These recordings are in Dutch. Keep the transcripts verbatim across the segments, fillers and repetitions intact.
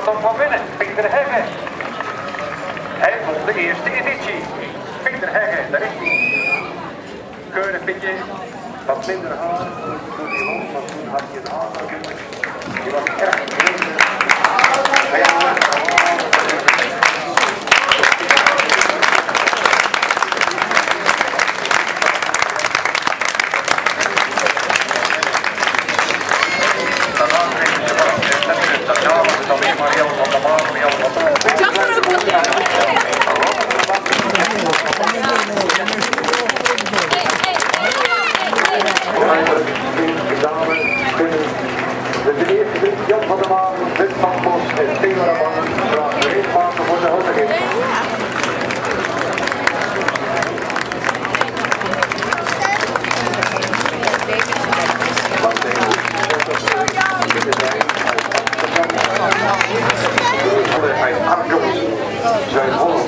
Kustmarathon van winnen. Peter Hegge. Hij vond de eerste editie. Peter Hegge, daar is hij. Keurig pitje. Wat minder haar voor die hond, want toen had hij een haar natuurlijk. Die was erg minder. De eerste Jan van der Maan, Wim van Bos en Kustmarathon vragen de reedmaken voor de hoogte. Uit Aanloop, Zoutelande.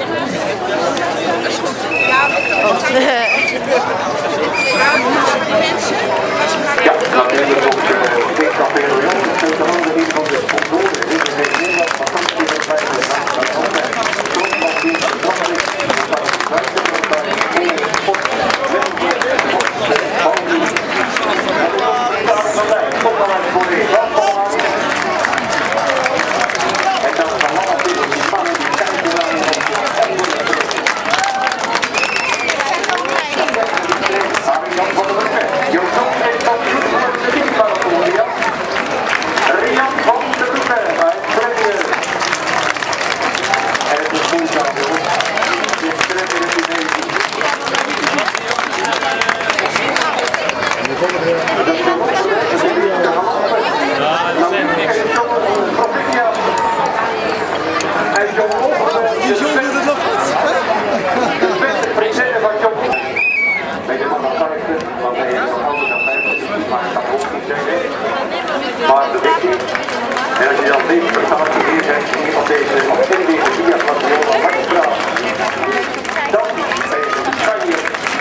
Ja, dat is het ook twee kampioenen. Zoutelande, een van de sponsoren. Dit is in Nederland vakantie met mij. Dat is altijd trots van die verandering. Dat is buiten van bij één sport. Wel weer sport. Van die. En dan is het van mij. Tot dan uit voor deze. En dan van alle dingen die mannen die kijken naar de Jan van der Maan. Jouw zoon heeft dat goed voor de Kustmarathon, Jan. Rian van der Maan uit Brugge. En het is goed aan, jongens. Het is trekken in die deze. Dat is de en John Wolf, je zoon doet het nog goed. De beste prinsesse van John. Weet je wat dat kan ik doen? Want hij is nog altijd aan vijftig, maar ik kan ook niet zeggen. Maar de wichting, en als je dan deze prestatie neerzet op deze, op deze diaplateau van Hartstraat, dan ben je een Spanje.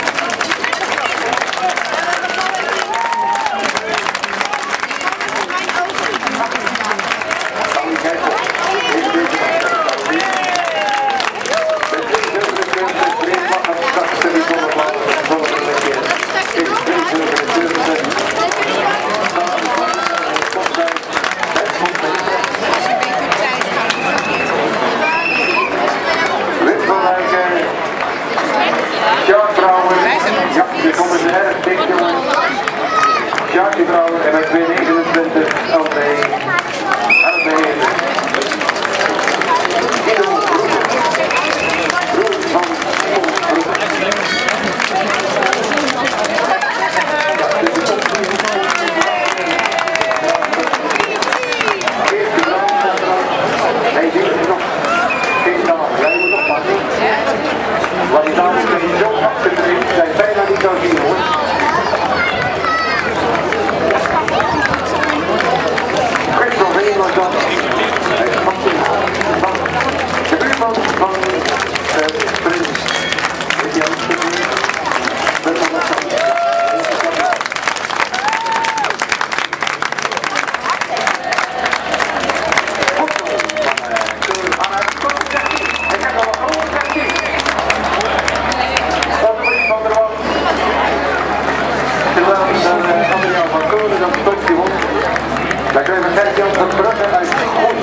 Jackie Brouwer en met twee negenentwintig L B. L B. Guido Roemer. Roemer van Roemer. Hij ziet het nog. Geen dag. Jij moet nog pakken. Want die dames zijn zo afgedreven, zijn bijna niet zo zien hoor. De buurman van uh, Prins. Weet je wat dan krijgen we vijf Jan van Brugge uit Gooi.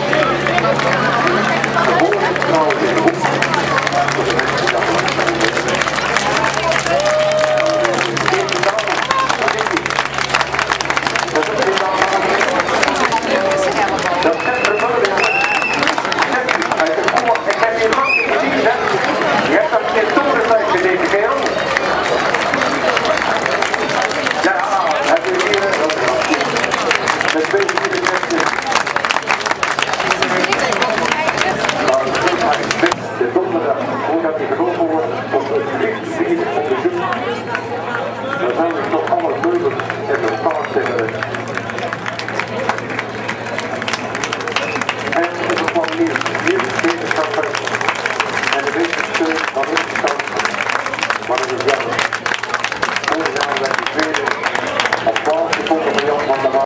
Geboren trouwens in de hoek. Dat is het vermoeden. Uit de Gooi. Ik heb hier lang niet gezien, hè. Je hebt dat in torenstijd gezeten, kerel. Ja, heb je hier... Met twee vierde mensen. De donderdag, voordat hij gelopen wordt, op het lichtvier onderzoek. Dan zijn we toch alle meubels en de paardzetten. En het is wat meer, meer wetenschappen en de wetenschap van wetenschap. Maar het is jammer. Vorig jaar werd de tweede op twaalf seconden van Jan van der Maan.